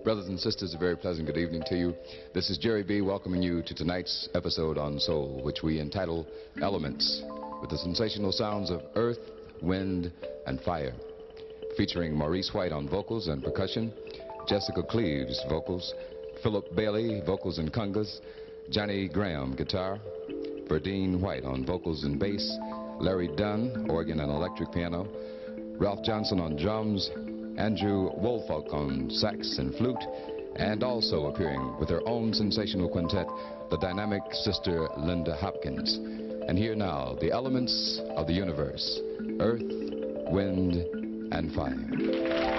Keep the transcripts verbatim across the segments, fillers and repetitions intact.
Brothers and sisters, a very pleasant good evening to you. This is Jerry B. welcoming you to tonight's episode on soul, which we entitle Elements, with the sensational sounds of earth, wind, and fire. Featuring Maurice White on vocals and percussion, Jessica Cleaves vocals, Philip Bailey vocals and congas, Johnny Graham guitar, Verdine White on vocals and bass, Larry Dunn organ and electric piano, Ralph Johnson on drums, Andrew Woolfolk on sax and flute, and also appearing with her own sensational quintet, the dynamic sister Linda Hopkins. And here now, the elements of the universe: earth, wind, and fire.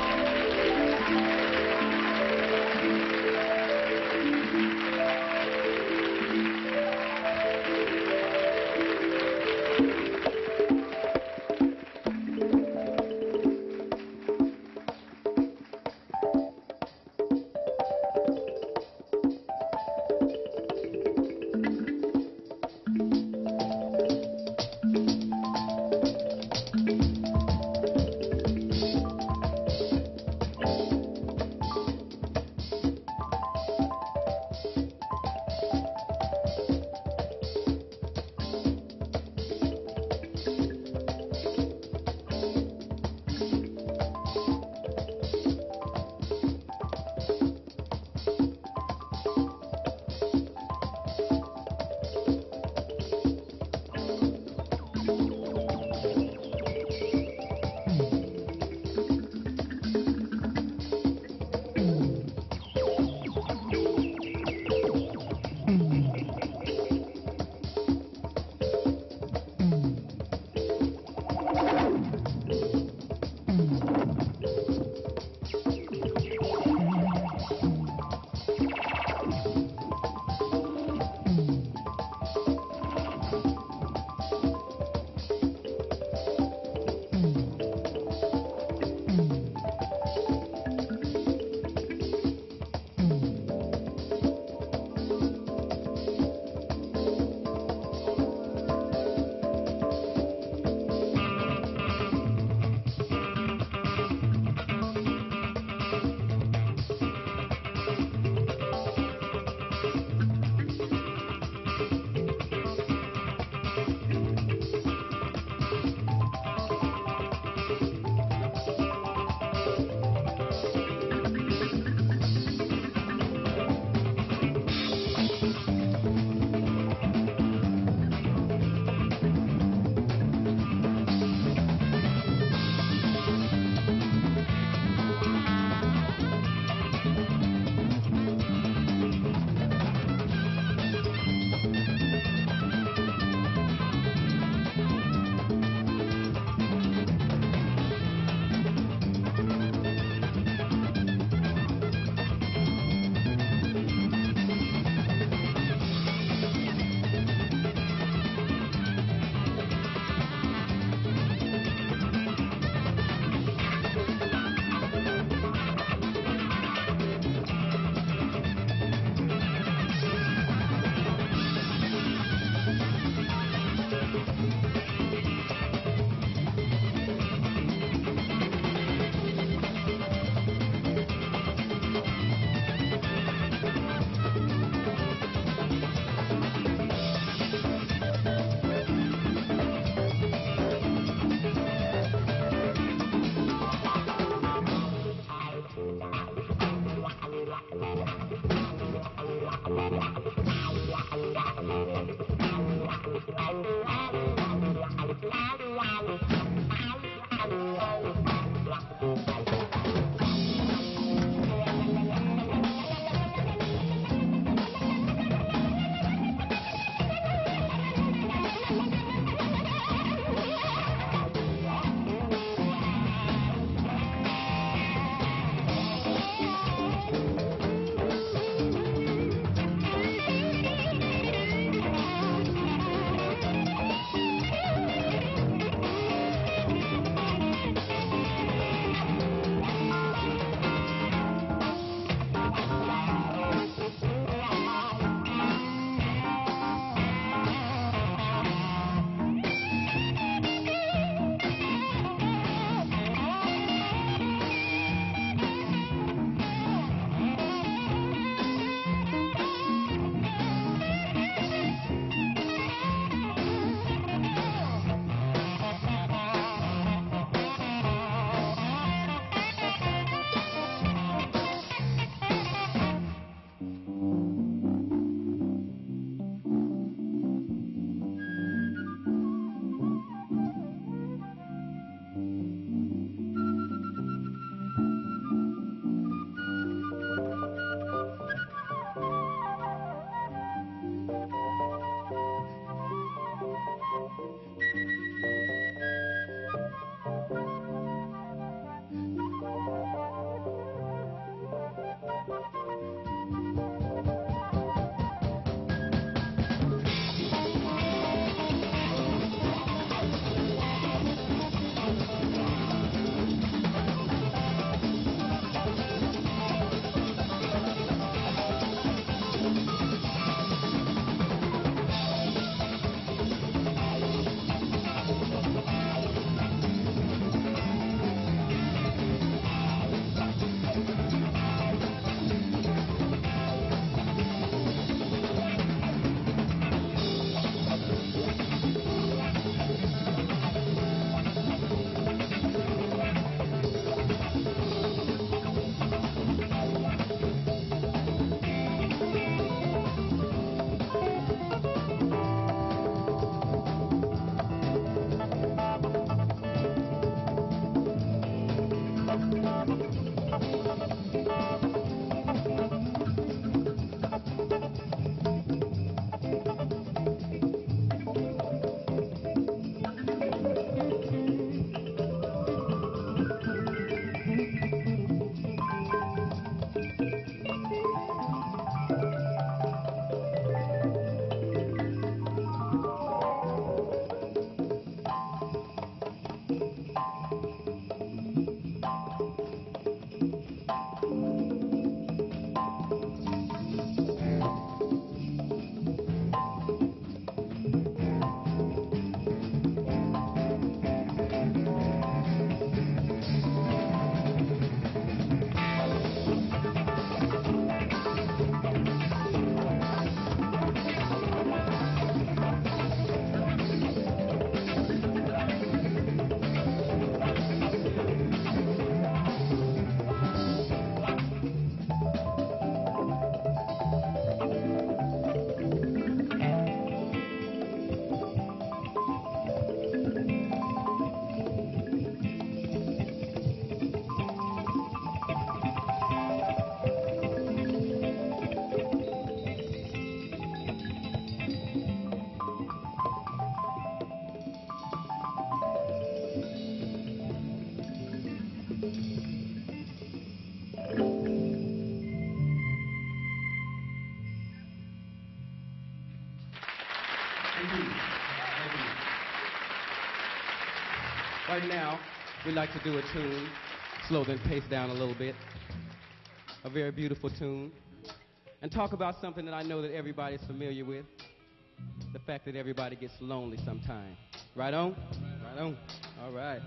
Right now, we like to do a tune, slow the pace down a little bit, a very beautiful tune, and talk about something that I know that everybody's familiar with, the fact that everybody gets lonely sometime. Right on? Right on. All right.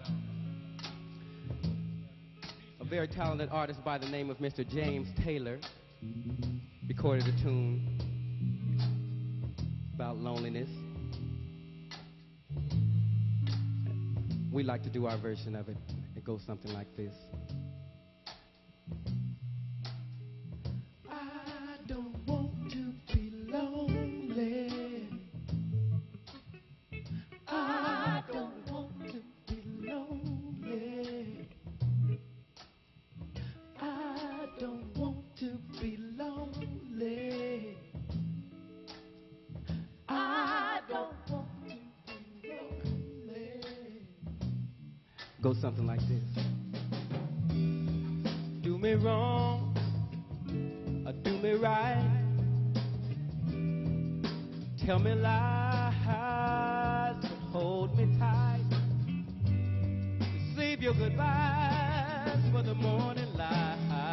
A very talented artist by the name of Mister James Taylor recorded a tune about loneliness. We like to do our version of it. It goes something like this. I don't want to be lonely. I don't want to be lonely. I don't want to be lonely. I don't want goes something like this. Do me wrong, or do me right. Tell me lies, but hold me tight. Save your goodbyes for the morning light.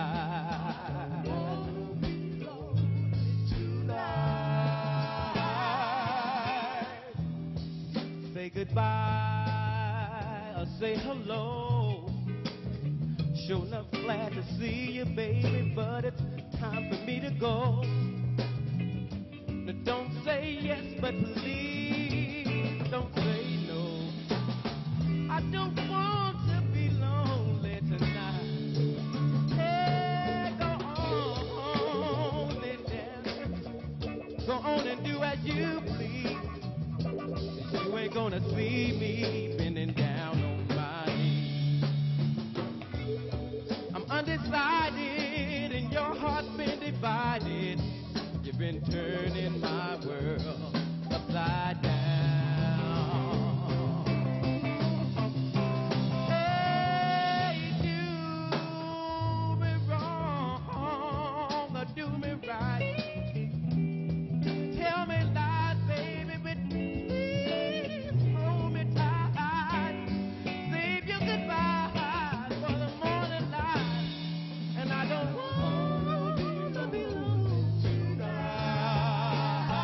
Tonight, say goodbye or say hello. Sure enough glad to see you, baby, but it's time for me to go. Now don't say yes, but please don't say no. I don't want to be lonely tonight. Hey, go on and dance. Go on and do as you please. You ain't gonna see me bending down on my knees. I'm undecided and your heart's been divided. You've been turning my world upside down. Hey, do me wrong or do me right. Tell me lies, baby, but please hold me tight. Save your goodbyes for the morning light. And I don't want to be lonely tonight.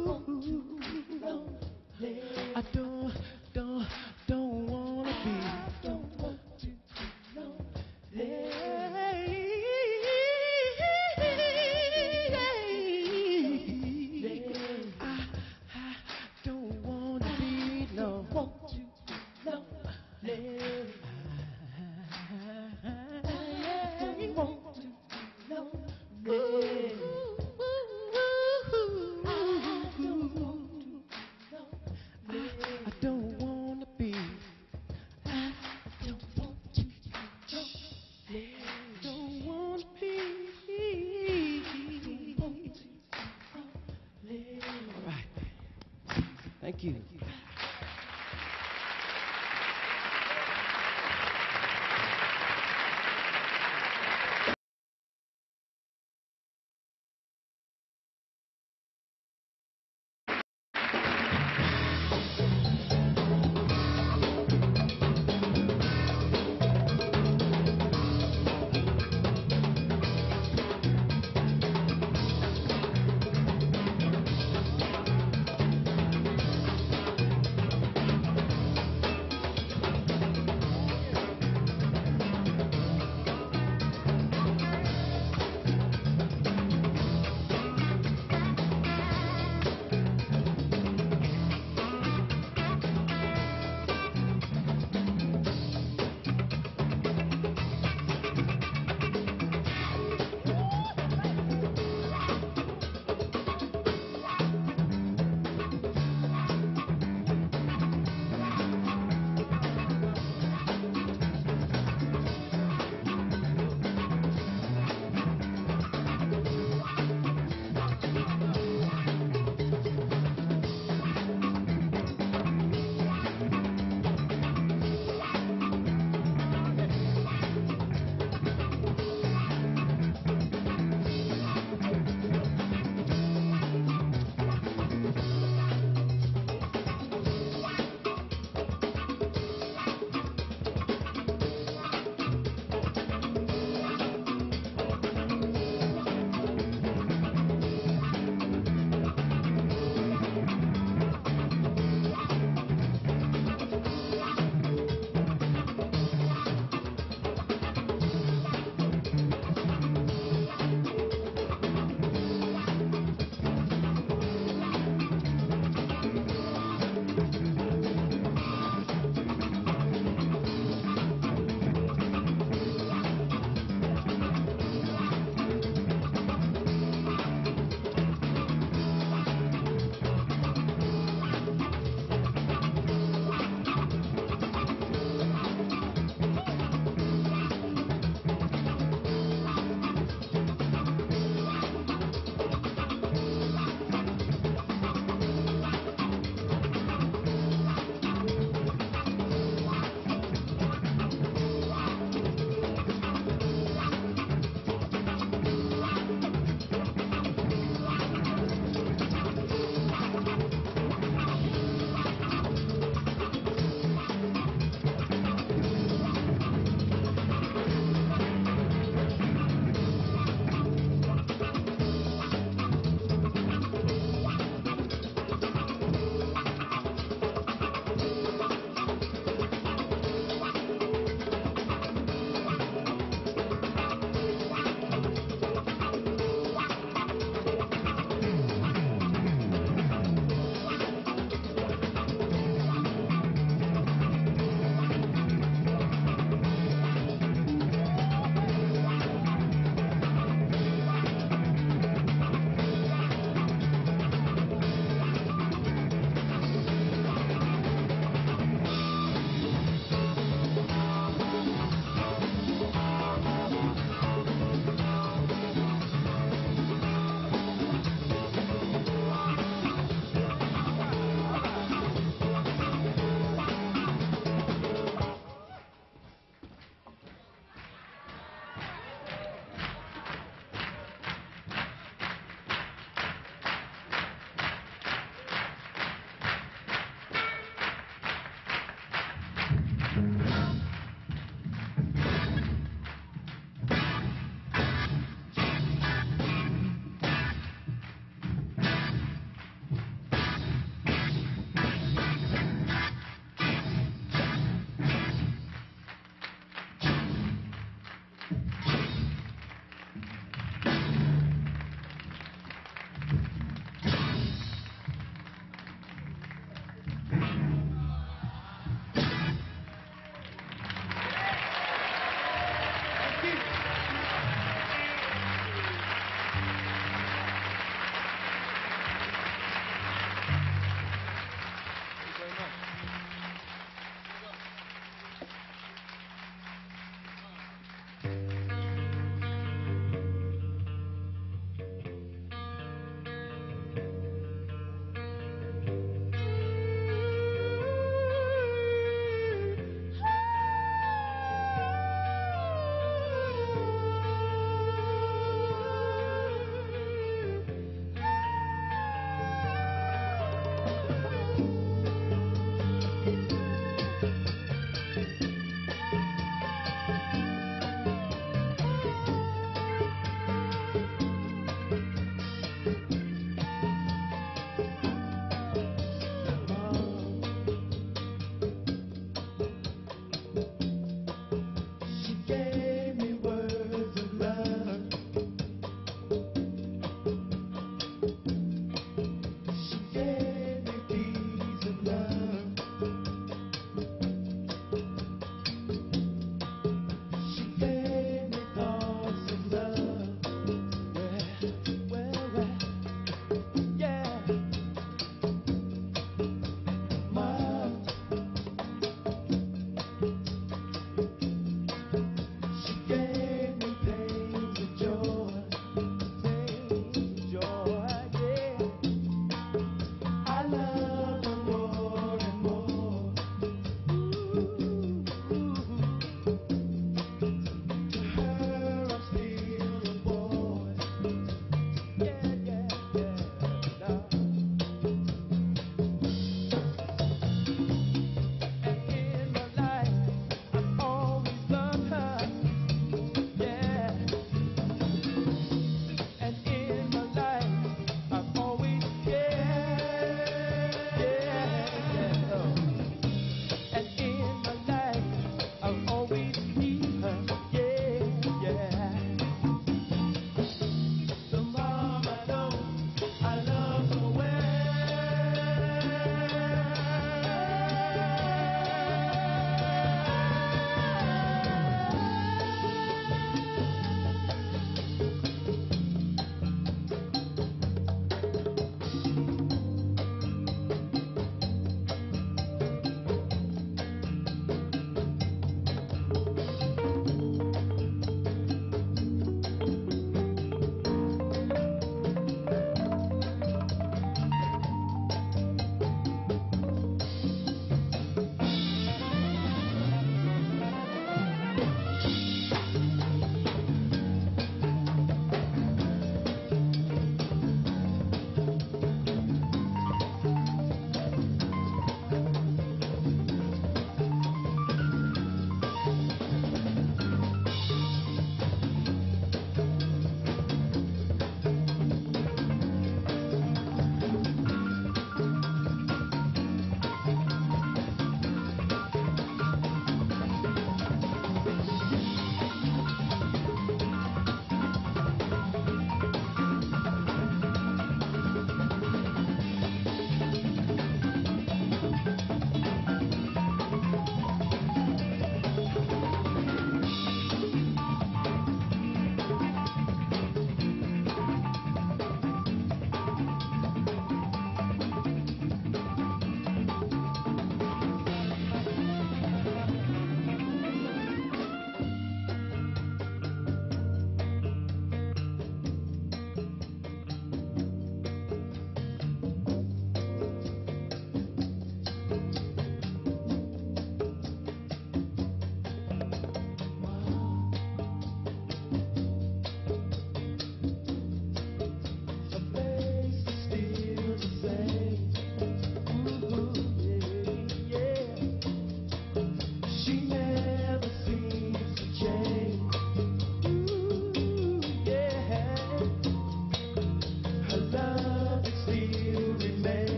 I don't, don't, don't wanna be. Thank you.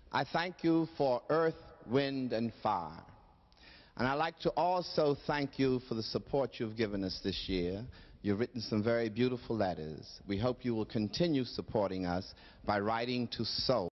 I thank you for Earth, Wind, and Fire. And I'd like to also thank you for the support you've given us this year. You've written some very beautiful letters. We hope you will continue supporting us by writing to Soul.